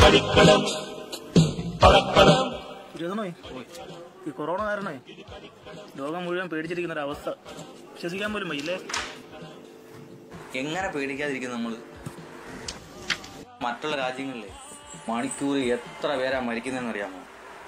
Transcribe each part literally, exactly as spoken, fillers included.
ഈ കൊറോണ കാരണേ ലോകം മുഴുവൻ പേടിച്ചിരിക്കുന്ന ഒരു അവസ്ഥ വിശ്വസിക്കാൻ പോലും വയ്യില്ലേ. എങ്ങനെ പേടിക്കാതിരിക്കും നമ്മള്? മറ്റുള്ള രാജ്യങ്ങളിലെ മണിക്കൂർ എത്ര പേരാ മരിക്കുന്നതെന്ന് അറിയാമോ?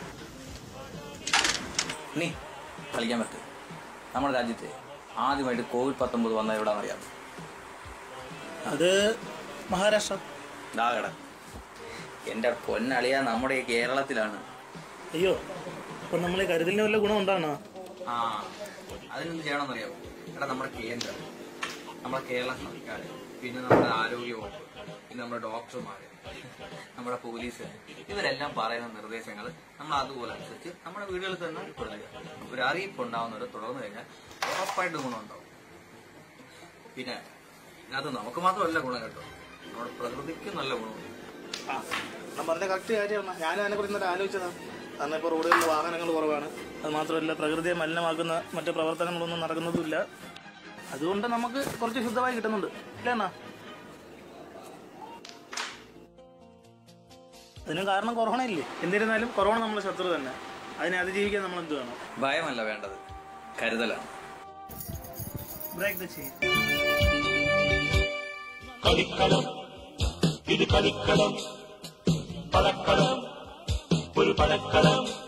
നീ കളിക്കാൻ പറ്റും. നമ്മുടെ രാജ്യത്തെ ആദ്യമായിട്ട് കോവിഡ് പത്തൊമ്പത് വന്ന എവിടാന്നറിയാമോ? അത് മഹാരാഷ്ട്ര. ദാകട എന്റെ പൊന്നളിയ നമ്മുടെ കേരളത്തിലാണ്. അയ്യോ, അപ്പൊ നമ്മളെ കരുതലിന് വല്ല ഗുണം ഉണ്ടാണോ? ആ, അതിനെന്ത് ചെയ്യണമെന്നറിയാമോ? എടാ, നമ്മുടെ കേന്ദ്രം, നമ്മുടെ കേരള സർക്കാർ, പിന്നെ നമ്മുടെ ആരോഗ്യ വകുപ്പ്, പിന്നെ നമ്മുടെ ഡോക്ടർമാര്, നമ്മുടെ പോലീസ്, ഇവരെല്ലാം പറയുന്ന നിർദ്ദേശങ്ങൾ നമ്മൾ അതുപോലെ അനുസരിച്ച് നമ്മുടെ വീടുകളിൽ തന്നെ കൊടുക്കുക. ഒരു അറിയിപ്പ് ഉണ്ടാവുന്നവരെ തുടർന്നു കഴിഞ്ഞാൽ ഉറപ്പായിട്ട് ഗുണമുണ്ടാവും. പിന്നെ അത് നമുക്ക് മാത്രമല്ല ഗുണം കേട്ടോ, നമ്മുടെ പ്രകൃതിക്കും നല്ല ഗുണമുണ്ട്. ആ, ഞാൻ പറഞ്ഞ കറക്റ്റ് കാര്യമാണ്. ഞാനും അതിനെ കുറിച്ച് ആലോചിച്ചതാണ്. കാരണം ഇപ്പോൾ റോഡുകളിൽ വാഹനങ്ങൾ കുറവാണ്. അത് മാത്രമല്ല പ്രകൃതിയെ മലിനമാക്കുന്ന മറ്റു പ്രവർത്തനങ്ങളൊന്നും നടക്കുന്നതുമില്ല. അതുകൊണ്ട് നമുക്ക് കുറച്ച് ശുദ്ധമായി കിട്ടുന്നുണ്ട്, ഇല്ലേ അണ്ണാ? അതിന് കാരണം കൊറോണ ഇല്ലേ? എന്നിരുന്നാലും കൊറോണ നമ്മളെ ശത്രു തന്നെ. അതിനെ അതിജീവിക്കാൻ നമ്മൾ എന്ത് വേണം? ഭയമല്ല വേണ്ടത്, കരുതലാണ്. Break the chain. കളിക്കളം, ഇത് കളിക്കളം, പടക്കളം, ഒരു പടക്കളം.